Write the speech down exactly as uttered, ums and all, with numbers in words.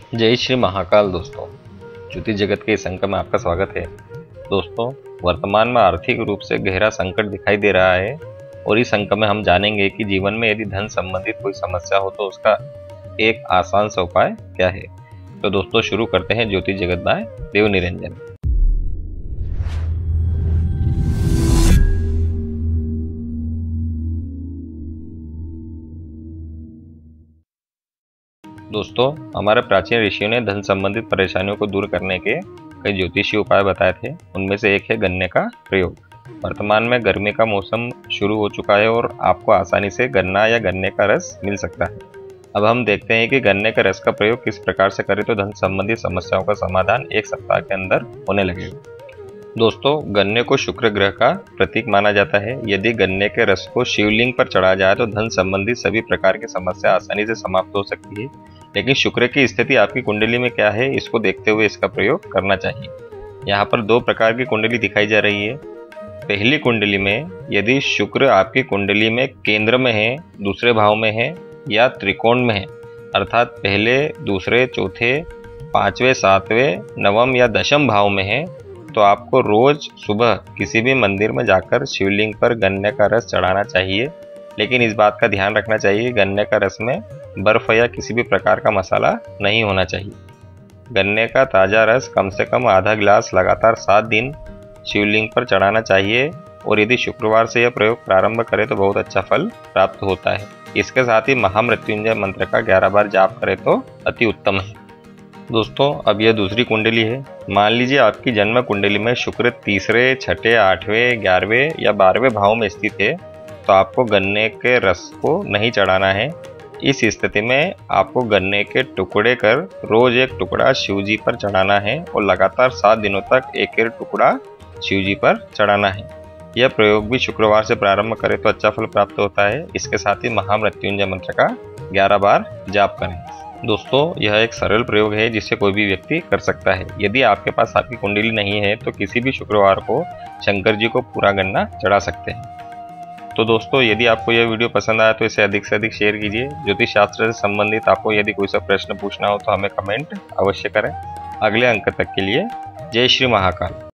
जय श्री महाकाल। दोस्तों, ज्योतिष जगत के इस अंक में आपका स्वागत है। दोस्तों, वर्तमान में आर्थिक रूप से गहरा संकट दिखाई दे रहा है और इस अंक में हम जानेंगे कि जीवन में यदि धन संबंधित कोई समस्या हो तो उसका एक आसान सा उपाय क्या है। तो दोस्तों, शुरू करते हैं ज्योतिष जगत बाय देव निरंजन। दोस्तों, हमारे प्राचीन ऋषियों ने धन संबंधित परेशानियों को दूर करने के कई ज्योतिषीय उपाय बताए थे। उनमें से एक है गन्ने का प्रयोग। वर्तमान में गर्मी का मौसम शुरू हो चुका है और आपको आसानी से गन्ना या गन्ने का रस मिल सकता है। अब हम देखते हैं कि गन्ने के रस का प्रयोग किस प्रकार से करें तो धन संबंधी समस्याओं का समाधान एक सप्ताह के अंदर होने लगेगा। दोस्तों, गन्ने को शुक्र ग्रह का प्रतीक माना जाता है। यदि गन्ने के रस को शिवलिंग पर चढ़ा जाए तो धन संबंधी सभी प्रकार की समस्या आसानी से समाप्त हो सकती है। लेकिन शुक्र की स्थिति आपकी कुंडली में क्या है, इसको देखते हुए इसका प्रयोग करना चाहिए। यहाँ पर दो प्रकार की कुंडली दिखाई जा रही है। पहली कुंडली में यदि शुक्र आपकी कुंडली में केंद्र में है, दूसरे भाव में है या त्रिकोण में है, अर्थात पहले, दूसरे, चौथे, पांचवें, सातवें, नवम या दशम भाव में है, तो आपको रोज सुबह किसी भी मंदिर में जाकर शिवलिंग पर गन्ने का रस चढ़ाना चाहिए। लेकिन इस बात का ध्यान रखना चाहिए, गन्ने का रस में बर्फ या किसी भी प्रकार का मसाला नहीं होना चाहिए। गन्ने का ताज़ा रस कम से कम आधा गिलास लगातार सात दिन शिवलिंग पर चढ़ाना चाहिए और यदि शुक्रवार से यह प्रयोग प्रारंभ करें तो बहुत अच्छा फल प्राप्त होता है। इसके साथ ही महामृत्युंजय मंत्र का ग्यारह बार जाप करें तो अति उत्तम है। दोस्तों, अब यह दूसरी कुंडली है। मान लीजिए आपकी जन्म कुंडली में शुक्र तीसरे, छठे, आठवें, ग्यारहवें या बारहवें भाव में स्थित है, तो आपको गन्ने के रस को नहीं चढ़ाना है। इस स्थिति में आपको गन्ने के टुकड़े कर रोज एक टुकड़ा शिवजी पर चढ़ाना है और लगातार सात दिनों तक एक एक टुकड़ा शिवजी पर चढ़ाना है। यह प्रयोग भी शुक्रवार से प्रारंभ करें तो अच्छा फल प्राप्त होता है। इसके साथ ही महामृत्युंजय मंत्र का ग्यारह बार जाप करें। दोस्तों, यह एक सरल प्रयोग है जिसे कोई भी व्यक्ति कर सकता है। यदि आपके पास आपकी कुंडली नहीं है तो किसी भी शुक्रवार को शंकर जी को पूरा गन्ना चढ़ा सकते हैं। तो दोस्तों, यदि आपको यह वीडियो पसंद आया तो इसे अधिक से अधिक शेयर कीजिए। ज्योतिष शास्त्र से संबंधित आपको यदि कोई सा प्रश्न पूछना हो तो हमें कमेंट अवश्य करें। अगले अंक तक के लिए जय श्री महाकाल।